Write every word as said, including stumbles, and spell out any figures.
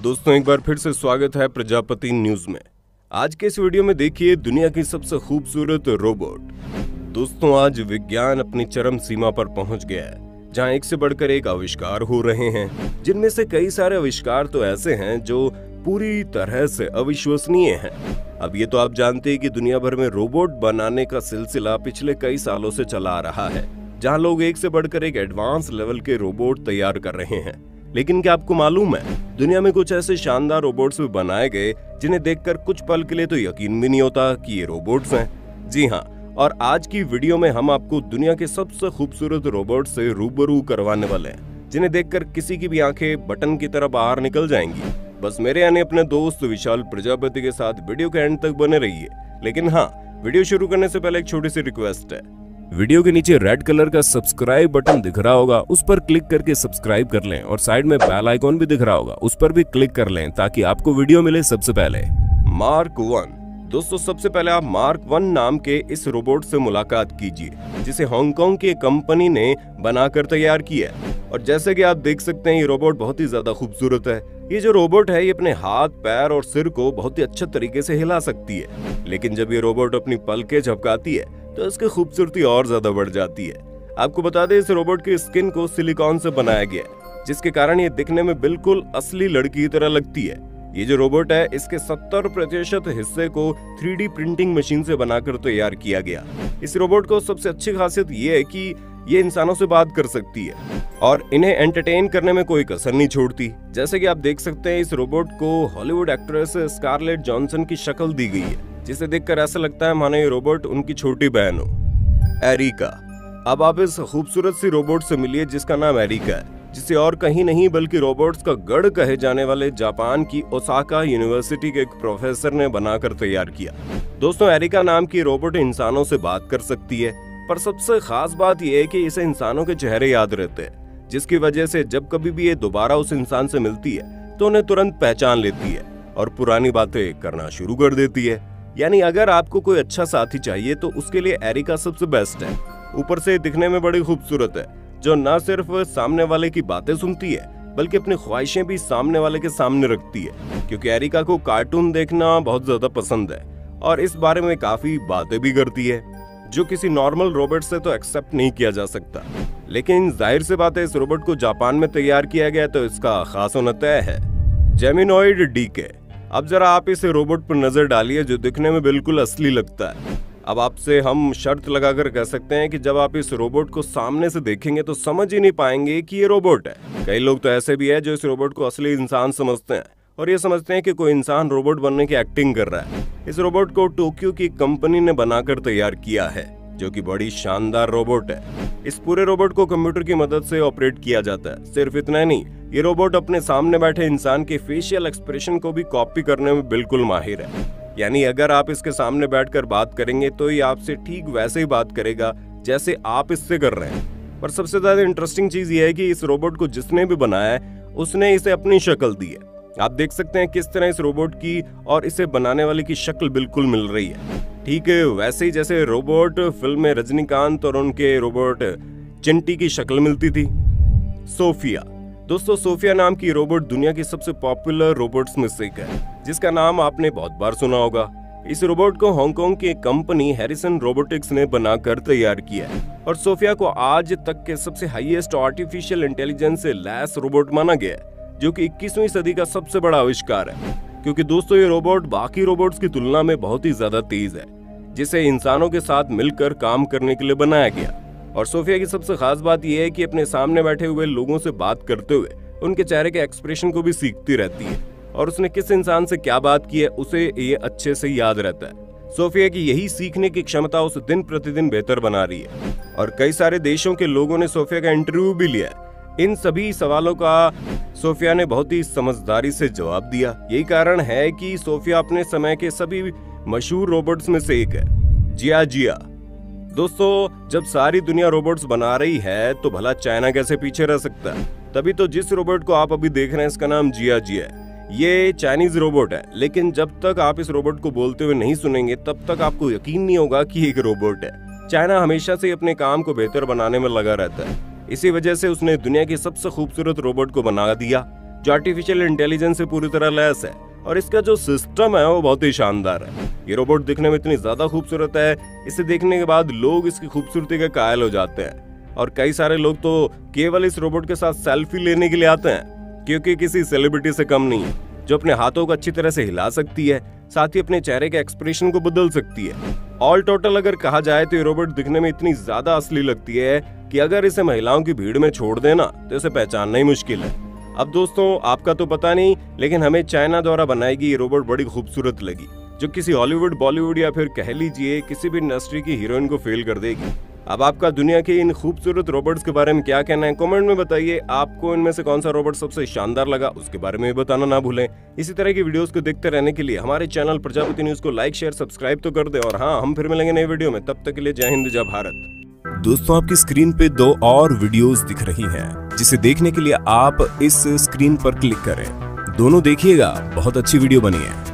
दोस्तों एक बार फिर से स्वागत है प्रजापति न्यूज में। आज के इस वीडियो में देखिए दुनिया की सबसे खूबसूरत रोबोट। दोस्तों आज विज्ञान अपनी चरम सीमा पर पहुंच गया है, जहां एक से बढ़कर एक आविष्कार हो रहे हैं, जिनमें से कई सारे आविष्कार तो ऐसे हैं जो पूरी तरह से अविश्वसनीय हैं। अब ये तो आप जानते हैं कि दुनिया भर में रोबोट बनाने का सिलसिला पिछले कई सालों से चला आ रहा है, जहां लोग एक से बढ़कर एक एडवांस लेवल के रोबोट तैयार कर रहे हैं। लेकिन क्या आपको मालूम है, दुनिया में कुछ ऐसे शानदार रोबोट्स भी बनाए गए जिन्हें देखकर कुछ पल के लिए तो यकीन भी नहीं होता कि ये रोबोट्स हैं। जी हाँ, और आज की वीडियो में हम आपको दुनिया के सबसे खूबसूरत रोबोट से रूबरू करवाने वाले हैं, जिन्हें देखकर किसी की भी आंखें बटन की तरह बाहर निकल जाएंगी। बस मेरे यानी अपने दोस्त विशाल प्रजापति के साथ वीडियो के एंड तक बने रहिए। लेकिन हाँ, वीडियो शुरू करने से पहले एक छोटी सी रिक्वेस्ट है। वीडियो के नीचे रेड कलर का सब्सक्राइब बटन दिख रहा होगा, उस पर क्लिक करके सब्सक्राइब कर लें और साइड में बेल आइकॉन भी दिख रहा होगा, उस पर भी क्लिक कर लें ताकि आपको वीडियो मिले सबसे पहले। Mark one. दोस्तों सबसे पहले आप मार्क वन नाम के इस रोबोट से मुलाकात कीजिए, जिसे हांगकांग की कंपनी ने बनाकर तैयार किया है। और जैसे कि आप देख सकते हैं ये रोबोट बहुत ही ज्यादा खूबसूरत है। ये जो रोबोट है ये अपने हाथ, पैर और सिर को बहुत ही अच्छे तरीके से हिला सकती है। लेकिन जब ये रोबोट अपनी पलकें झपकाती है तो इसकी खूबसूरती और ज्यादा बढ़ जाती है। आपको बता दें इस रोबोट की स्किन को सिलिकॉन से बनाया गया है, जिसके कारण ये दिखने में बिल्कुल असली लड़की की तरह लगती है। ये जो रोबोट है इसके सत्तर प्रतिशत हिस्से को थ्री डी प्रिंटिंग मशीन से बनाकर तैयार किया गया। इस रोबोट को सबसे अच्छी खासियत ये है कि ये इंसानों से बात कर सकती है और इन्हें एंटरटेन करने में कोई कसर नहीं छोड़ती। जैसे कि आप देख सकते हैं इस रोबोट को हॉलीवुड एक्ट्रेस स्कारलेट जॉनसन की शक्ल दी गई है, जिसे देखकर ऐसा लगता है मानो ये रोबोट उनकी छोटी बहन हो। एरिका। अब आप इस खूबसूरत सी रोबोट से मिलिए जिसका नाम एरिका है, जिसे और कहीं नहीं बल्कि रोबोट्स का गढ़ कहे जाने वाले जापान की ओसाका यूनिवर्सिटी के एक प्रोफेसर ने बनाकर तैयार किया। दोस्तों एरिका नाम की रोबोट इंसानों से बात कर सकती है, पर सबसे खास बात यह है कि इसे इंसानों के चेहरे याद रहते हैं, जिसकी वजह से जब कभी भी ये दोबारा उस इंसान से मिलती है तो उन्हें तुरंत पहचान लेती है और पुरानी बातें करना शुरू कर देती है। यानी अगर आपको कोई अच्छा साथी चाहिए तो उसके लिए एरिका सबसे बेस्ट है। ऊपर से दिखने में बड़ी खूबसूरत है, जो न सिर्फ सामने वाले की बातें सुनती है बल्कि अपनी ख्वाहिशें भी सामने वाले के सामने रखती है, क्योंकि एरिका को कार्टून देखना बहुत ज्यादा पसंद है और इस बारे में काफी बातें भी करती है, जो किसी नॉर्मल रोबोट से तो एक्सेप्ट नहीं किया जा सकता। लेकिन जाहिर सी बात है इस रोबोट को जापान में तैयार किया गया तो इसका खास होना तय है। Geminoid D. अब जरा आप इस रोबोट पर नजर डालिए जो दिखने में बिल्कुल असली लगता है। अब आपसे हम शर्त लगाकर कह सकते हैं कि जब आप इस रोबोट को सामने से देखेंगे तो समझ ही नहीं पाएंगे कि ये रोबोट है। कई लोग तो ऐसे भी है जो इस रोबोट को असली इंसान समझते हैं और ये समझते हैं कि कोई इंसान रोबोट बनने की एक्टिंग कर रहा है। इस रोबोट को टोक्यो की कंपनी ने बनाकर तैयार किया है, जो कि बड़ी शानदार रोबोट है। इस पूरे रोबोट को कंप्यूटर की मदद से ऑपरेट किया जाता है। सिर्फ इतना ही नहीं, ये रोबोट अपने सामने बैठे इंसान के फेशियल एक्सप्रेशन को भी कॉपी करने में बिल्कुल माहिर है। यानी अगर आप इसके सामने बैठकर बात करेंगे तो ये आपसे ठीक वैसे ही बात करेगा जैसे आप इससे कर रहे हैं। पर सबसे ज्यादा इंटरेस्टिंग चीज ये है कि इस रोबोट को जिसने भी बनाया है उसने इसे अपनी शक्ल दी है। आप देख सकते हैं किस तरह इस रोबोट की और इसे बनाने वाले की शक्ल बिल्कुल मिल रही है। ठीक है, वैसे ही जैसे रोबोट फिल्म में रजनीकांत और उनके रोबोट चिंटी की शक्ल मिलती थी। सोफिया। दोस्तों सोफिया नाम की रोबोट दुनिया की सबसे पॉपुलर रोबोट्स में से एक है, जिसका नाम आपने बहुत बार सुना होगा। इस रोबोट को हांगकांग की एक कंपनी हैरिसन रोबोटिक्स ने बनाकर तैयार किया है और सोफिया को आज तक के सबसे हाईएस्ट आर्टिफिशियल इंटेलिजेंस से लैस रोबोट माना गया है, जो कि इक्कीसवीं सदी का सबसे बड़ा आविष्कार है। क्योंकि दोस्तों ये रोबोट बाकी रोबोट्स की तुलना में बहुत ही ज्यादा तेज है, जिसे इंसानों के साथ मिलकर काम करने के लिए बनाया गया। और सोफिया की सबसे खास बात यह है कि अपने सामने बैठे हुए लोगों से बात करते हुए उनके चेहरे के एक्सप्रेशन को भी सीखती रहती है और उसने किस इंसान से क्या बात की है उसे ये अच्छे से याद रहता है। सोफिया की यही सीखने की क्षमता उसे दिन प्रतिदिन बेहतर बना रही है और कई सारे देशों के लोगों ने सोफिया का इंटरव्यू भी लिया है। इन सभी सवालों का सोफिया ने बहुत ही समझदारी से जवाब दिया। यही कारण है कि सोफिया अपने समय के सभी मशहूर रोबोट्स में से एक है। जिया जिया। दोस्तों जब सारी दुनिया रोबोट्स बना रही है तो भला चाइना कैसे पीछे रह सकता है। तभी तो जिस रोबोट को आप अभी देख रहे हैं इसका नाम जिया जिया है। ये चाइनीज रोबोट है, लेकिन जब तक आप इस रोबोट को बोलते हुए नहीं सुनेंगे तब तक आपको यकीन नहीं होगा कि एक रोबोट है। चाइना हमेशा से अपने काम को बेहतर बनाने में लगा रहता है, इसी वजह से उसने दुनिया की सबसे खूबसूरत रोबोट को बना दिया। जो आर्टिफिशियल इंटेलिजेंस से पूरी तरह लैस है और इसका जो सिस्टम है वो बहुत ही शानदार है। ये रोबोट दिखने में इतनी ज्यादा खूबसूरत है, इसे देखने के बाद लोग इसकी खूबसूरती के कायल हो जाते हैं और कई सारे लोग तो केवल इस रोबोट के साथ सेल्फी लेने के लिए आते हैं, क्योंकि किसी सेलिब्रिटी से कम नहीं है, जो अपने हाथों को अच्छी तरह से हिला सकती है, साथ ही अपने चेहरे के एक्सप्रेशन को बदल सकती है। ऑल टोटल अगर कहा जाए तो ये रोबोट दिखने में इतनी ज्यादा असली लगती है कि अगर इसे महिलाओं की भीड़ में छोड़ देना तो इसे पहचानना ही मुश्किल है। अब दोस्तों आपका तो पता नहीं, लेकिन हमें चाइना द्वारा बनाई गई ये रोबोट बड़ी खूबसूरत लगी, जो किसी हॉलीवुड, बॉलीवुड या फिर कह लीजिए किसी भी इंडस्ट्री की हीरोइन को फेल कर देगी। अब आपका दुनिया के इन खूबसूरत रोबोट्स के बारे में क्या कहना है, कमेंट में बताइए। आपको इनमें से कौन सा रोबोट सबसे शानदार लगा, उसके बारे में भी बताना ना भूलें। इसी तरह की वीडियोस को देखते रहने के लिए हमारे चैनल प्रजापति न्यूज को लाइक, शेयर, सब्सक्राइब तो कर दे। और हाँ, हम फिर मिलेंगे नई वीडियो में, तब तक के लिए जय हिंद, जय भारत। दोस्तों आपकी स्क्रीन पे दो और वीडियोस दिख रही हैं, जिसे देखने के लिए आप इस स्क्रीन पर क्लिक करें। दोनों देखिएगा, बहुत अच्छी वीडियो बनी है।